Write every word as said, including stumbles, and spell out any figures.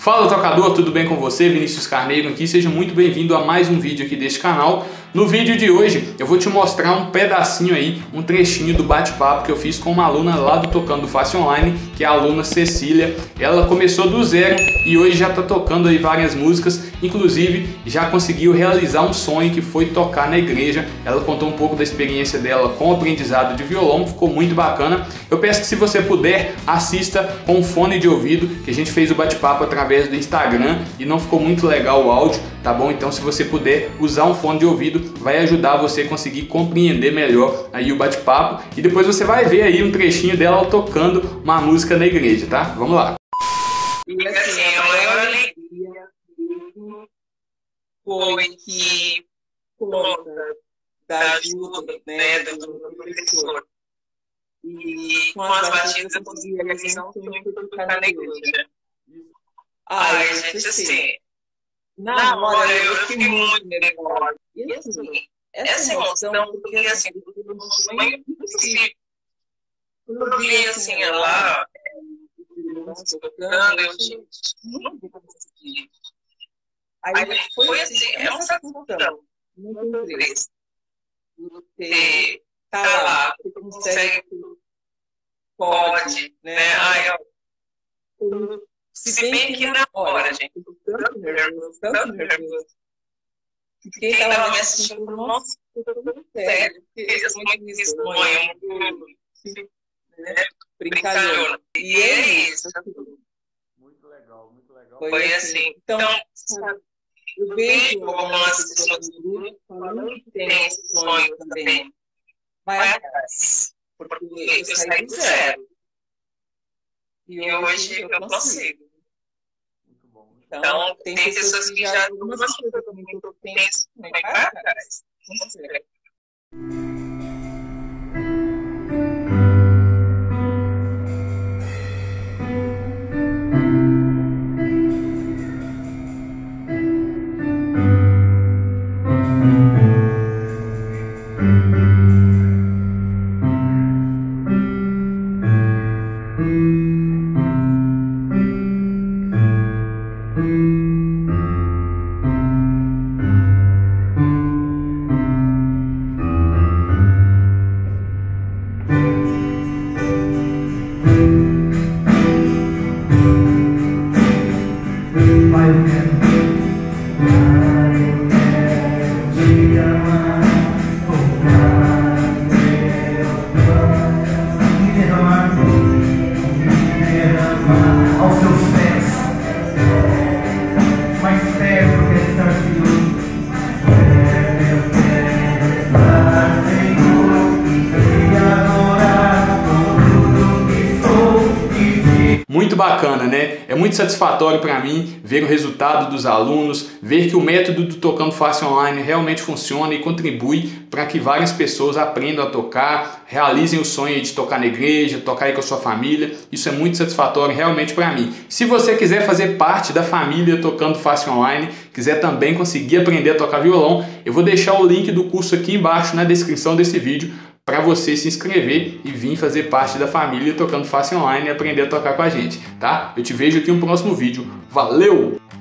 Fala tocador, tudo bem com você? Vinícius Carneiro aqui, seja muito bem-vindo a mais um vídeo aqui deste canal. No vídeo de hoje eu vou te mostrar um pedacinho aí, um trechinho do bate-papo que eu fiz com uma aluna lá do Tocando Fácil Online, que é a aluna Cecília. Ela começou do zero e hoje já está tocando aí várias músicas, inclusive já conseguiu realizar um sonho que foi tocar na igreja. Ela contou um pouco da experiência dela com o aprendizado de violão, ficou muito bacana. Eu peço que se você puder, assista com fone de ouvido, que a gente fez o bate-papo através do Instagram e não ficou muito legal o áudio, tá bom? Então se você puder usar um fone de ouvido, vai ajudar você a conseguir compreender melhor aí o bate-papo e depois você vai ver aí um trechinho dela tocando uma música na igreja, tá? Vamos lá! E assim, a maior alegria foi que, por conta da ajuda, né, do professor e com as batidas eu consegui realizar um sonho que foi tocar na igreja. Ai, gente, assim, na hora eu fiquei muito nervosa. E assim, essa emoção, porque assim, foi um sonho impossível. Quando eu vi assim, ela tocando, eu tinha muito conseguido. Aí foi assim, é uma satisfação muito triste. Você tá lá, você consegue, pode, né? Ai, ó, se bem que na hora, gente, eu tô tanto nervoso, tanto nervoso. Quem estava me assistindo falou, nossa, eu tô tão sério, porque eu sou muito risonha, muito, né, brincalhona. E é isso. Muito legal, muito legal. Foi assim. Então, sabe, eu vejo algumas pessoas no grupo falando que tem esse sonho também. Vai atrás, porque eu saí do zero. E hoje eu consigo. Então, tem pessoas que já, algumas coisas também que eu penso, vai atrás. Muito bacana, né? É muito satisfatório para mim ver o resultado dos alunos, ver que o método do Tocando Fácil Online realmente funciona e contribui para que várias pessoas aprendam a tocar, realizem o sonho de tocar na igreja, tocar aí com a sua família. Isso é muito satisfatório realmente para mim. Se você quiser fazer parte da família Tocando Fácil Online, quiser também conseguir aprender a tocar violão, eu vou deixar o link do curso aqui embaixo na descrição desse vídeo, para você se inscrever e vir fazer parte da família Tocando Fácil Online e aprender a tocar com a gente, tá? Eu te vejo aqui no próximo vídeo. Valeu!